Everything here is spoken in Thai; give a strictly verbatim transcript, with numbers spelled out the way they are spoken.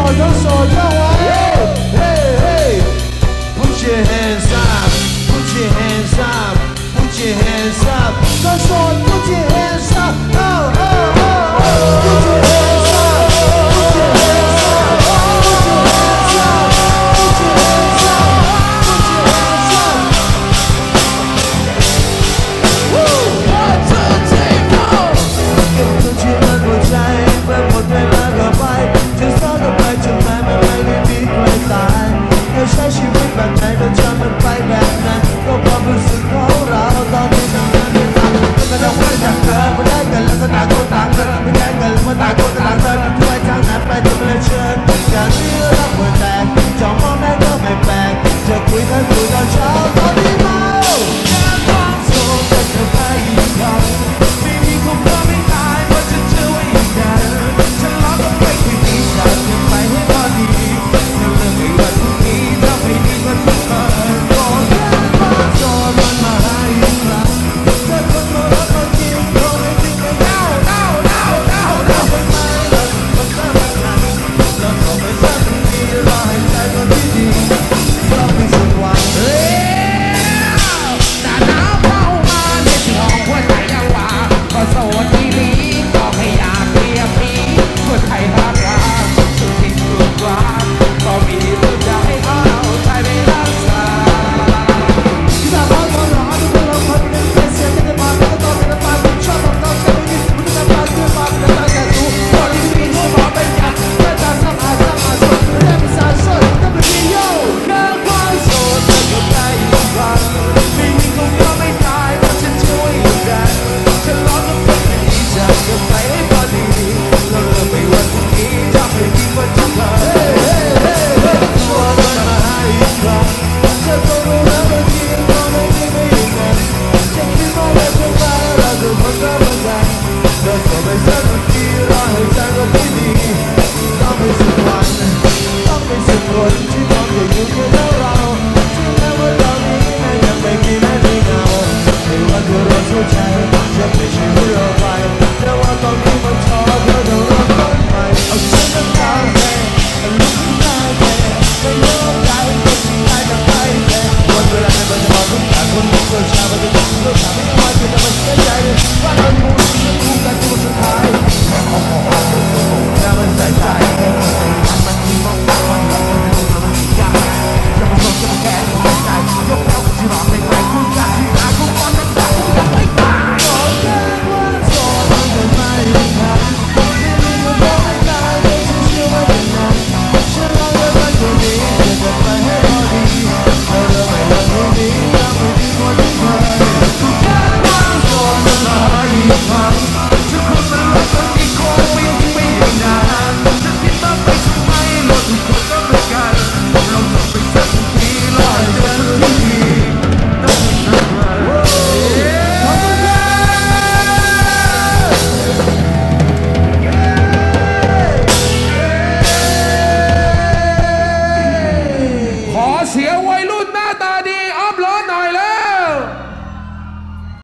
ดทั้งโสดทั้งวัน Hey hey Put your hands up Put your hands up Put your hands up ทั้งโสด Put your hands up Oh oh oh oh Put your hands up Put your hands up Put your hands up Put your hands up Put your hands up Woo One two three four เก็บทุกชิ้นบนหัวใจเมื่อหมดเวลาก็ไปจะซ้อนกันไปจนแม้ไม่ไม่ได้มีใครตายจะใช้ชีวิตแบบไหนก็จะมันไปแบบนั้นก็ความรู้สึกของเราตอนนี้มันไม่ต่างกันก็ต้องไม่จากเธอไม่ได้กันแล้วก็ต่างคนต่างเดินไม่ได้กันแล้วก็ต่างคนต่างเดินด้วยทางนั้นไปจะไม่เชิญอย่าเชื่อรักเปิดแตกจะมองได้ก็ไม่แปลกจะคุยกันคุยตอนเช้าตอนนี้เมาแค่ความโศกจะเธอไปอีกครั้งไม่มีคำว่าไม่ตายว่าจะเจอไว้อีกนานฉันรักก็ไม่คุยดีฉันจะไปให้พอดีฉันเลือกไม่วันพรุ่งนี้ถ้าไม่ดีมันต้องเกิดก่อนแค่ความโศกมันมาหาอีกครั้งเธอคนมารักเราจริงก็ไม่จริงไม่เล่าเล่าเล่าเล่าเล่าเป็นไงล่ะมันก็แบบนั้นแล้วก็ไม่ใช่สิ่งที่เราให้ใจก็ดีดีต้องมีสักวันเฮ้ยหน้าหนาวเข้ามาในที่ห้องหัวใจยังว่าก็โสดที่นี้ก็ไม่อยากเรียบนี้หัวใจรักรักสุดที่สุดกว่าก็มีเรื่องจะให้เอาใจไปรักษาที่จะบอกว่าเราทุกคนเราคนหนึ่งเป็นเสียงที่จะมาเป็นตัวเป็นตาเป็นชอบของเราจะไม่ยึดมันจะมาคือมาเป็นตาแก่สูตอนที่มีหัวมาเป็นยักษ์เมื่อจะสัมผัสสัมผัสสุดเรื่องสารสุดก็เป็นที่โย่เกินความโสดจะเกิดได้อีกครั้งไม่มีคงยอมไม่ตายเพราะฉันช่วยกันฉันร้องกับเพลงนี้จะเก็บไปให้พอดีเราเลิกไม่วันพรุ่งนี้จะไม่ดีกว่าจะเกิดว่ามันมาหาอีกครั้งจะต้องรู้แล้วว่าที่ก็ไม่ได้ไม่อยู่กันจะคิดว่าไม่เป็นไรเราจะพัฒนากันเราจะไม่ใช่คนที่เราให้ใจก็ไม่ดีต้องมีสักวันต้องมีสักคนที่มองอยู่อยู่แค่เราที่แม้ว่าเรานี้ยังไม่มีแม้ไม่เงาไม่ว่าตัวเราสู้ใจจะไม่ใช่เรื่องไป